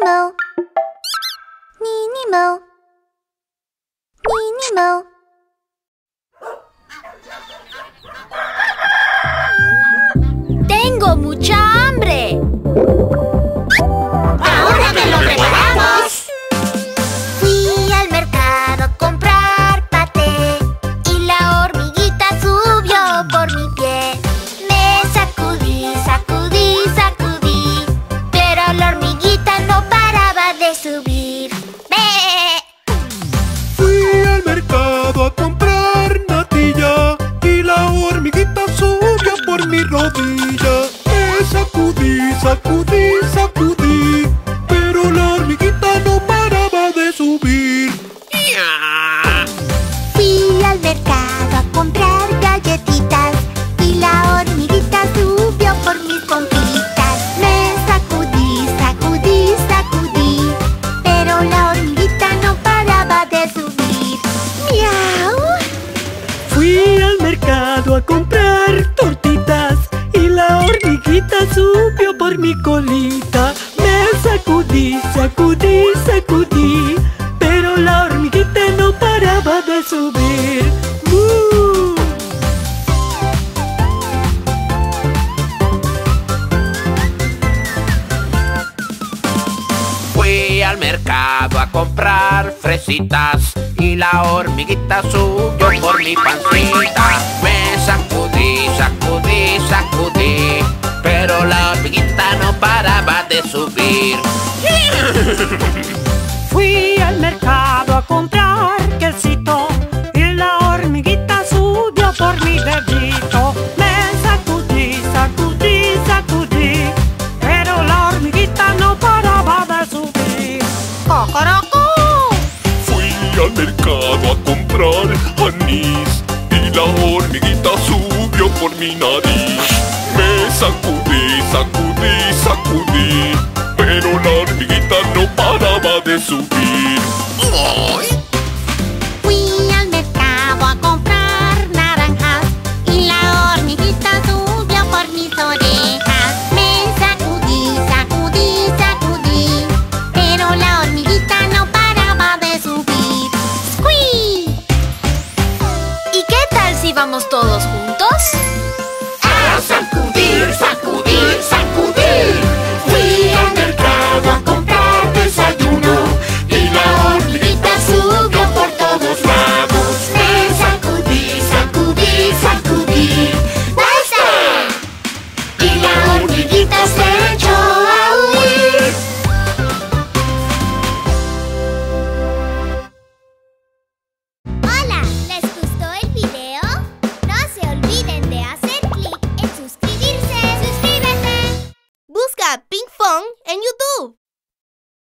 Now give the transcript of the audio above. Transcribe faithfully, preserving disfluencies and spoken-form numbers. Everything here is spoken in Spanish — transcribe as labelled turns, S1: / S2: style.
S1: Mo. Nini Mo. Nini Mo.
S2: ¡Tengo mucha hambre!
S3: ¡Ahora que lo preparamos!
S1: Fui al mercado a comprar paté y la hormiguita subió por mi pie. Me sacudí, sacudí, sacudí, pero la hormiguita no paraba de subir. ¡Bé!
S4: Fui al mercado a comprar natilla y la hormiguita subió por mi rodilla. Me sacudí, sacudí, sacudí, pero la hormiguita no paraba de subir.
S1: Fui al mercado a comprar galletitas y la hormiguita subió por mis pompitas. Me sacudí, sacudí, sacudí, pero la hormiguita no paraba de subir. ¡Miau!
S5: Fui al mercado a comprar tortitas y la hormiguita subió por mi colita. Me sacudí, sacudí, sacudí, pero la hormiguita no paraba de subir. ¡Uh!
S3: Fui al mercado a comprar fresitas y la hormiguita subió por mi pancita. Me sacudí, sacudí, sacudí, pero la hormiguita no paraba de subir.
S5: Fui al mercado a comprar quesito y la hormiguita subió por mi dedito. Me sacudí, sacudí, sacudí, pero la hormiguita no paraba de subir. ¡Cocorocó!
S4: Fui al mercado a comprar anís y la hormiguita subió por mi nariz. Me sacudí, sacudí, sacudí, pero la hormiguita no paraba de subir.
S1: Fui al mercado a comprar naranjas y la hormiguita subió por mis orejas. Me sacudí, sacudí, sacudí, pero la hormiguita no paraba de subir. ¡Squee!
S2: ¿Y qué tal si vamos todos juntos?
S3: ¡A sacudir, sacudir, sacudir!